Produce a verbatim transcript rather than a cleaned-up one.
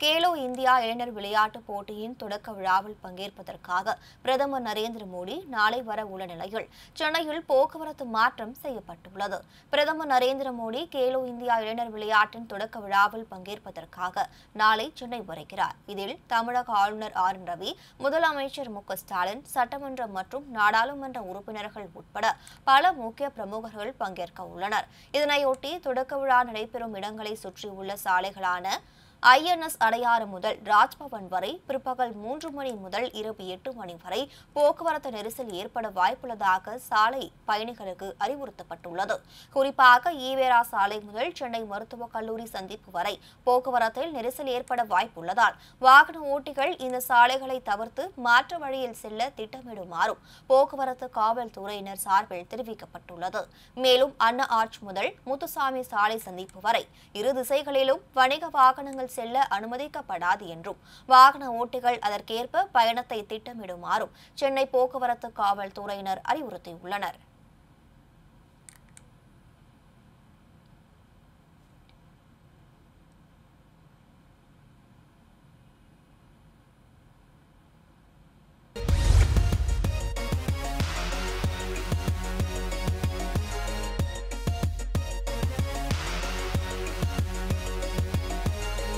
Khelo India இளைஞர் விளையாட்டுப் போட்டியின் தொடக்க விழாவில் பங்கேற்பதற்காக பிரதமர் நரேந்திர மோடி நாளை வர உள்ள நிலையில் சென்னையில் போக்குவரத்து மாற்றம் செய்யப்பட்டுள்ளது. பிரதமர் நரேந்திர மோடி கேலோ இந்தியா இளைஞர் விளையாட்டின் தொடக்க விழாவில் பங்கேற்பதற்காக நாளை சென்னை வருகிறார். இதில் தமிழக ஆளுநர் ஆர் என் ரவி, முதலமைச்சர் மு க ஸ்டாலின், சட்டமன்ற மற்றும் நாடாளுமன்ற உறுப்பினர்கள் உட்பட பல முக்கிய பிரமுகர்கள் பங்கேற்க உள்ளனர். இதனையொட்டி தொடக்க விழா நடைபெறும் இடங்களை சுற்றியுள்ள சாலைகளான ஐ என் எஸ் அடையாறு முதல் ராஜ்பவன் வரை பிற்பகல் மூன்று மணி முதல் இரவு எட்டு மணி வரை போக்குவரத்து நெரிசல் ஏற்பட வாய்ப்புள்ளதாக சாலை பயணிகளுக்கு அறிவுறுத்தப்பட்டுள்ளது. குறிப்பாக ஈவேரா சாலை முதல் சென்னை மருத்துவக் கல்லூரி சந்திப்பு வரை போக்குவரத்தில் நெரிசல் ஏற்பட வாய்ப்புள்ளதால் வாகன ஓட்டிகள் இந்த சாலைகளை தவிர்த்து மாற்று வழியில் செல்ல திட்டமிடுமாறும் போக்குவரத்து காவல்துறையினர் சார்பில் தெரிவிக்கப்பட்டுள்ளது. மேலும் அண்ணா ஆர்ச் முதல் முத்துசாமி சாலை சந்திப்பு வரை இரு திசைகளிலும் வணிக வாகனங்கள் செல்ல அனுமதிக்கப்படாது என்றும் வாகன ஓட்டிகள் அதற்கேற்ப பயணத்தை திட்டமிடுமாறும் சென்னை போக்குவரத்து காவல்துறையினர் அறிவுறுத்தியுள்ளனர்.